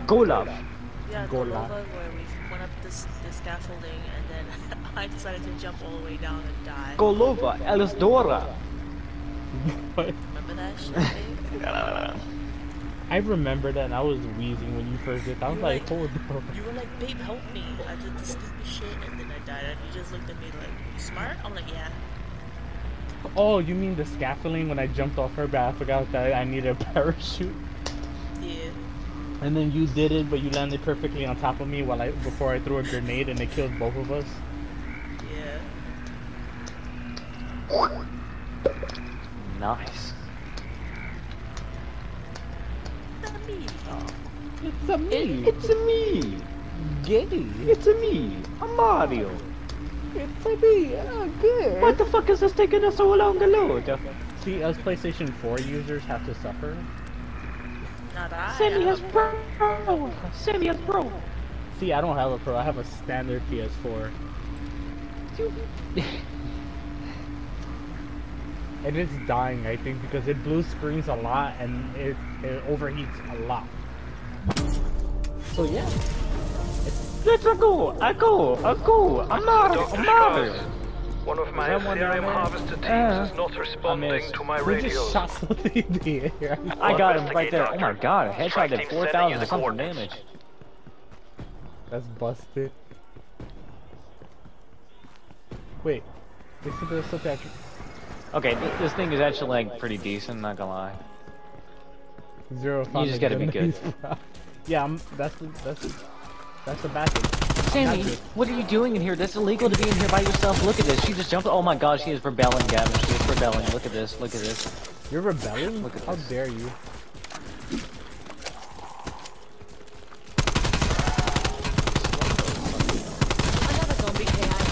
Golov. Yeah, the Gola. lava where we went up this scaffolding and then I decided to jump all the way down and die. Golova. Elisdora. What? Remember that shit, babe? I remember that and I was wheezing when you first did that. I was You were like, like- hold on. You were like, babe, help me. I did the stupid shit and then I died and you just looked at me like, smart? I'm like, yeah. Oh, you mean the scaffolding when I jumped off her, but I forgot that I needed a parachute. Yeah. And then you did it, but you landed perfectly on top of me before I threw a grenade and it killed both of us. Yeah. Nice. It's a me. It's a me. Gay. It's a me. A Mario. It's a me. Oh, good. What the fuck is this taking us so long to load? See, us PlayStation 4 users have to suffer. Not I. Sammy I has have- pro. Sammy has pro. See, I don't have a Pro. I have a standard PS4. And it's dying, I think, because it blue screens a lot and it overheats a lot. So yeah. Let's go. A Mario. Dr. A Mario. Schwartz, one of my Is that one down Ethereum there? harvester teams is not responding to my We just radios. shot something in the air. I got him right Investigate, there. Oh my Doctor. god, a headshot Strike did team 4,000 sending you the something coordinates. damage. That's busted. Wait. Listen to the subtitle. Okay, this thing is actually like pretty decent, not gonna lie. Zero. You just gotta be good. Yeah, that's the bad thing. Sammy, what are you doing in here? That's illegal to be in here by yourself. Look at this. She just jumped. Oh my god, she is rebelling, Gavin. She is rebelling. Look at this. Look at this. You're rebelling? Look at How this. dare you? Another zombie KIA.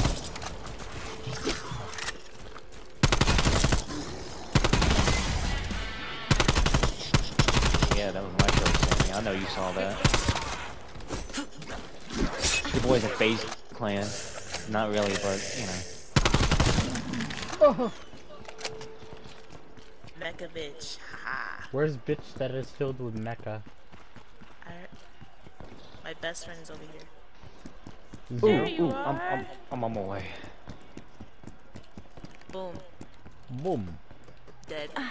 Yeah, that was my kill, Sammy. I know you saw that. Your boy's a FaZe clan. Not really, but, you know. Mecha bitch. Ha. Where's bitch that is filled with mecha? My best friend is over here. Ooh, There you ooh, are. I'm on my way. Boom. Boom. Dead. I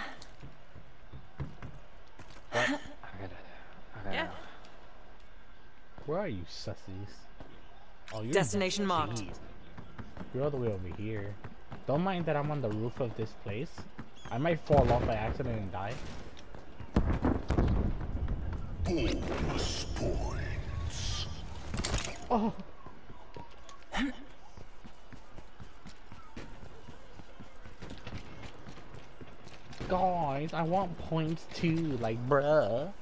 gotta. Yeah. Where are you, sussies? Oh, you're Destination marked. Jeez. You're all the way over here. Don't mind that I'm on the roof of this place. I might fall off by accident and die. Bonus points. Oh. Guys, I want points too, like bruh.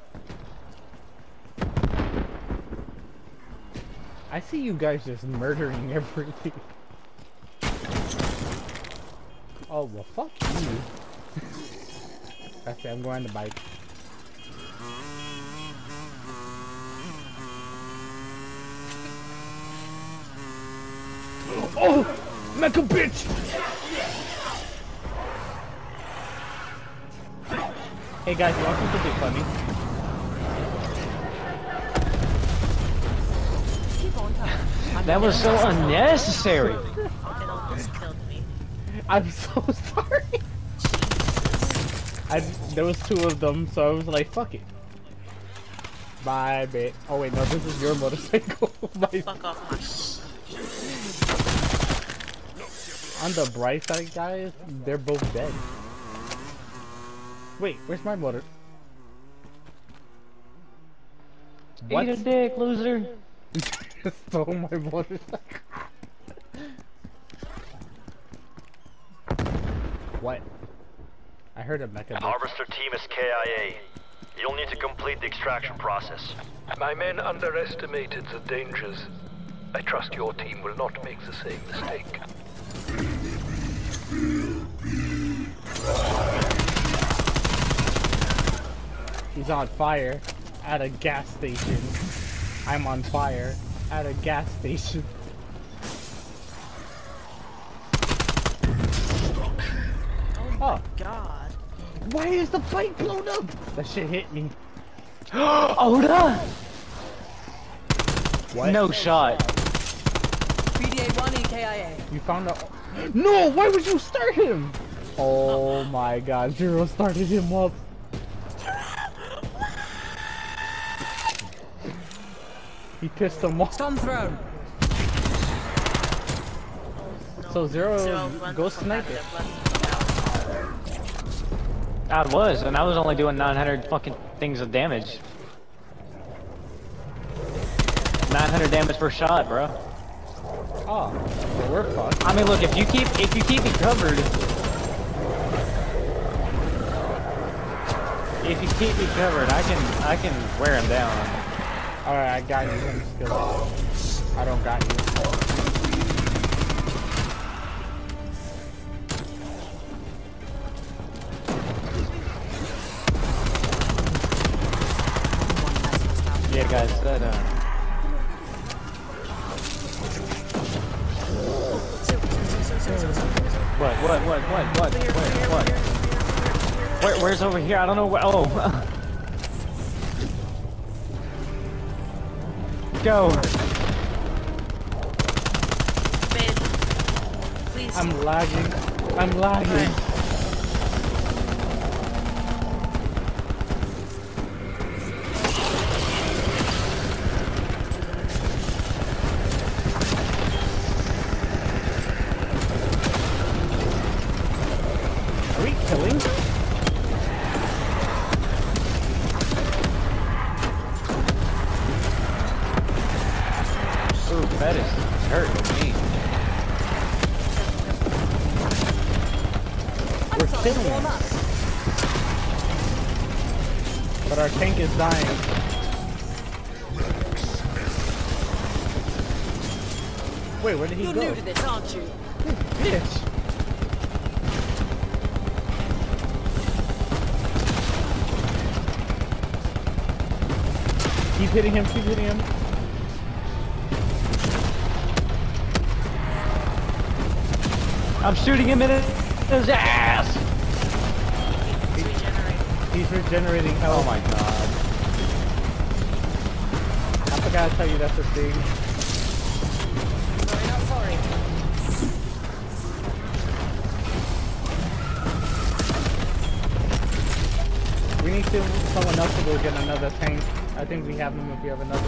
I see you guys just murdering everything. Oh well, fuck you. Okay, I'm going to bike. Oh, mecha bitch! Hey guys, you want something funny? Keep on coming. That was so unnecessary. It almost killed me. I'm so sorry. There was two of them, so I was like, fuck it. Bye, babe. Oh wait, no, this is your motorcycle. My Fuck off my sh. On the bright side, guys, they're both dead. Wait, where's my motor? What? Eat a dick, loser. Stole my motorcycle. What? I heard a mecha. bitch. Harvester team is KIA. You'll need to complete the extraction process. My men underestimated the dangers. I trust your team will not make the same mistake. He's on fire at a gas station. I'm on fire at a gas station. Oh, God. why is the bike blown up? That shit hit me. Oda! What? No shot. PDA 1 EKIA. You found out. No! Why would you start him? Oh my god, Zero started him up. He pissed him off. Stun thrown. So Zero runs ghost from sniper. I was, and I was only doing 900 fucking things of damage. 900 damage per shot, bro. Oh, so we're fucked. I mean, look, if you keep me covered, I can wear him down. Alright, I got you. I'm just kidding. I don't got you. Yeah, guys, that What? Where's over here? I don't know where. Oh. Go. Babe, please. I'm lagging. I'm lagging. Are we killing? Ooh, that is hurting me. We're killing him. But our tank is dying. Wait, where did he You're go? new to this, aren't you? Bitch. Keep hitting him, keep hitting him. I'm shooting him in his ass. He's regenerating health. Oh my god. I forgot to tell you that's a thing. Sorry, not sorry. We need someone else to go get another tank. I think we have them if we have another.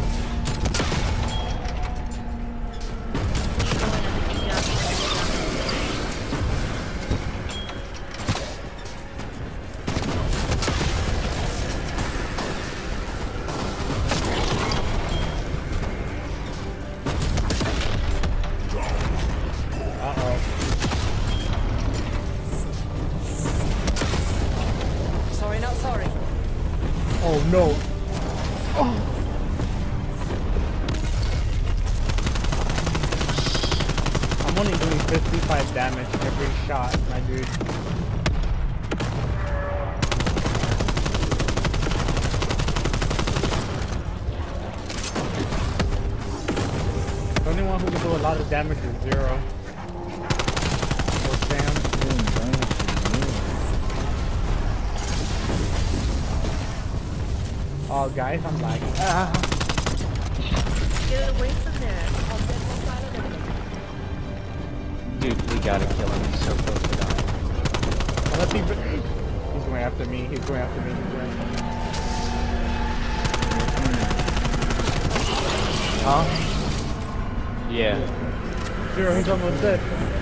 Uh-oh. Sorry, not sorry. Oh no. Oh. I'm only doing 55 damage every shot, my dude. The only one who can do a lot of damage is Zero. Or Sam. Oh, guys, I'm lagging. Get away from there. Dude, we gotta kill him. He's so close to dying. Unless he's going after me. He's going after me. He's going after me. Huh? Yeah. Zero, he's almost dead.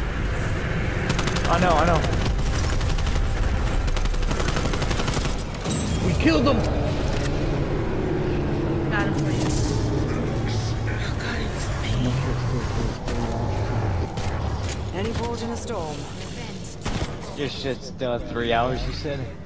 I know. We killed him! Got him for you. Any port in a storm. Your shit's done 3 hours, you said?